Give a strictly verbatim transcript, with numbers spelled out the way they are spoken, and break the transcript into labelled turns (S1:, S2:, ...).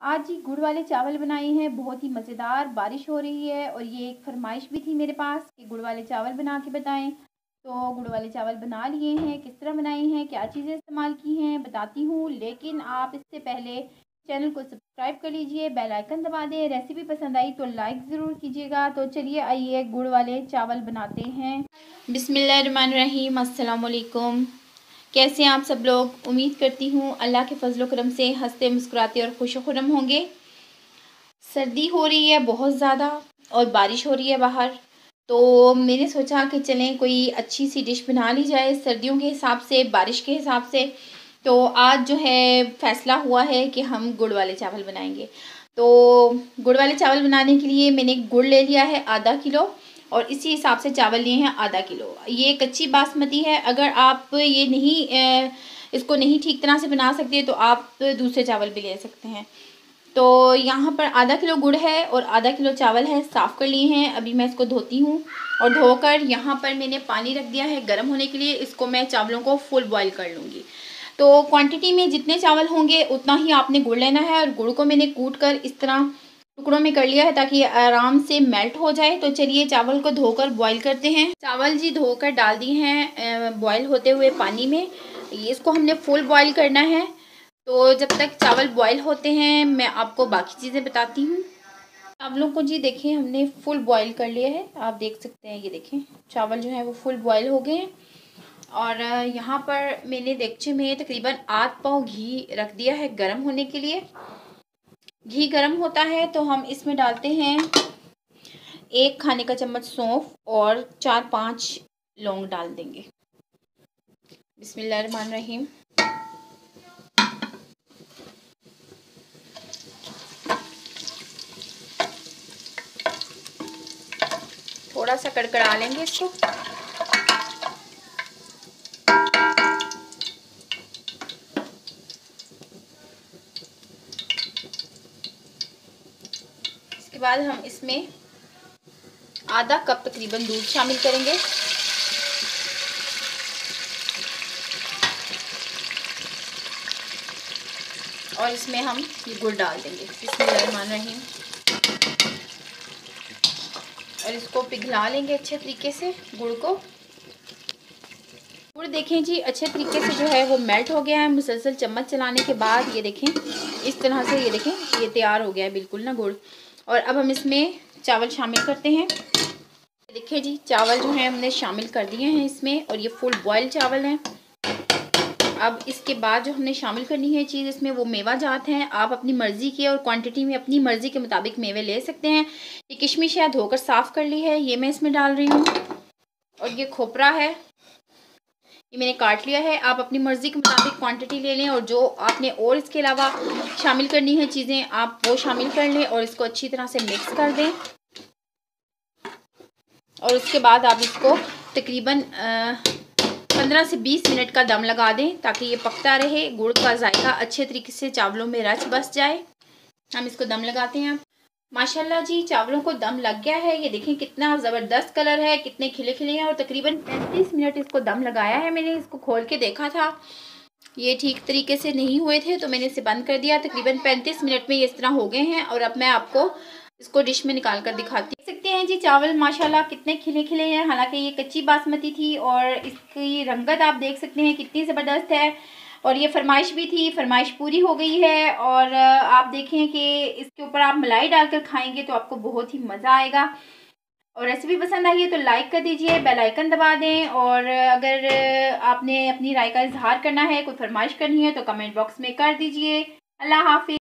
S1: आज ही गुड़ वाले चावल बनाए हैं, बहुत ही मज़ेदार। बारिश हो रही है और ये एक फरमाइश भी थी मेरे पास कि गुड़ वाले चावल बना के बताएं। तो गुड़ वाले चावल बना लिए हैं। किस तरह बनाए हैं, क्या चीज़ें इस्तेमाल की हैं, बताती हूँ। लेकिन आप इससे पहले चैनल को सब्सक्राइब कर लीजिए, बेल आइकन दबा दें। रेसिपी पसंद आई तो लाइक ज़रूर कीजिएगा। तो चलिए आइए गुड़ वाले चावल बनाते हैं। बिस्मिल्लाहिर्रहमानिर्रहीम। अस्सलाम वालेकुम। कैसे हैं आप सब लोग। उम्मीद करती हूँ अल्लाह के फजल करम से हंसते मुस्कुराते और खुश खुरम होंगे। सर्दी हो रही है बहुत ज़्यादा और बारिश हो रही है बाहर, तो मैंने सोचा कि चलें कोई अच्छी सी डिश बना ली जाए सर्दियों के हिसाब से, बारिश के हिसाब से। तो आज जो है फ़ैसला हुआ है कि हम गुड़ वाले चावल बनाएंगे। तो गुड़ वाले चावल बनाने के लिए मैंने गुड़ ले लिया है आधा किलो और इसी हिसाब से चावल लिए हैं आधा किलो। ये कच्ची बासमती है। अगर आप ये नहीं इसको नहीं ठीक तरह से बना सकते तो आप दूसरे चावल भी ले सकते हैं। तो यहाँ पर आधा किलो गुड़ है और आधा किलो चावल है, साफ़ कर लिए हैं। अभी मैं इसको धोती हूँ और धोकर यहाँ पर मैंने पानी रख दिया है गर्म होने के लिए। इसको मैं चावलों को फुल बॉईल कर लूँगी। तो क्वांटिटी में जितने चावल होंगे उतना ही आपने गुड़ लेना है और गुड़ को मैंने कूट कर इस तरह टुकड़ों में कर लिया है ताकि आराम से मेल्ट हो जाए। तो चलिए चावल को धोकर बॉईल करते हैं। चावल जी धोकर डाल दिए हैं बॉईल होते हुए पानी में। इसको हमने फुल बॉईल करना है। तो जब तक चावल बॉईल होते हैं मैं आपको बाकी चीज़ें बताती हूँ। चावलों को जी देखें हमने फुल बॉईल कर लिया है, आप देख सकते हैं। ये देखें चावल जो है वो फुल बॉईल हो गए हैं। और यहाँ पर मैंने देगचे में तकरीबन आध पाव घी रख दिया है गरम होने के लिए। घी गरम होता है तो हम इसमें डालते हैं एक खाने का चम्मच सौंफ और चार पांच लौंग डाल देंगे। बिस्मिल्लाहिर्रहमानिर्रहीम। थोड़ा सा कड़कड़ा लेंगे इसको। इसके बाद हम इसमें आधा कप तकरीबन दूध शामिल करेंगे। और इसमें हम ये गुड़ डाल देंगे। बिस्मिल्लाहिर्रहमानिर्रहीम। और इसको पिघला लेंगे अच्छे तरीके से गुड़ को। गुड़ देखें जी अच्छे तरीके से जो है वो मेल्ट हो गया है। मुसलसल चम्मच चलाने के बाद ये देखें इस तरह से, ये देखें ये तैयार हो गया है बिल्कुल ना गुड़। और अब हम इसमें चावल शामिल करते हैं। देखिए जी चावल जो है हमने शामिल कर दिए हैं इसमें और ये फुल बॉयल चावल हैं। अब इसके बाद जो हमने शामिल करनी है चीज़ इसमें वो मेवा जात हैं। आप अपनी मर्ज़ी के और क्वांटिटी में अपनी मर्ज़ी के मुताबिक मेवे ले सकते हैं। ये किशमिश है, धोकर साफ़ कर ली है, ये मैं इसमें डाल रही हूँ। और ये खोपरा है, ये मैंने काट लिया है। आप अपनी मर्ज़ी के मुताबिक क्वांटिटी ले लें और जो आपने और इसके अलावा शामिल करनी है चीज़ें आप वो शामिल कर लें और इसको अच्छी तरह से मिक्स कर दें। और उसके बाद आप इसको तकरीबन पंद्रह से बीस मिनट का दम लगा दें ताकि ये पकता रहे, गुड़ का जायका अच्छे तरीके से चावलों में रच बस जाए। हम इसको दम लगाते हैं। माशाल्लाह जी चावलों को दम लग गया है। ये देखें कितना ज़बरदस्त कलर है, कितने खिले खिले हैं। और तकरीबन पैंतीस मिनट इसको दम लगाया है। मैंने इसको खोल के देखा था, ये ठीक तरीके से नहीं हुए थे तो मैंने इसे बंद कर दिया। तकरीबन पैंतीस मिनट में ये इस तरह हो गए हैं। और अब मैं आपको इसको डिश में निकाल कर दिखाती देख सकते हैं जी चावल माशाल्लाह कितने खिले खिले हैं। हालांकि ये कच्ची बासमती थी और इसकी रंगत आप देख सकते हैं कितनी ज़बरदस्त है। और ये फरमाइश भी थी, फरमाइश पूरी हो गई है। और आप देखें कि इसके ऊपर आप मलाई डालकर खाएंगे तो आपको बहुत ही मज़ा आएगा। और रेसिपी पसंद आई है तो लाइक कर दीजिए, बेल आइकन दबा दें। और अगर आपने अपनी राय का इजहार करना है, कोई फरमाइश करनी है तो कमेंट बॉक्स में कर दीजिए। अल्लाह हाफिज़।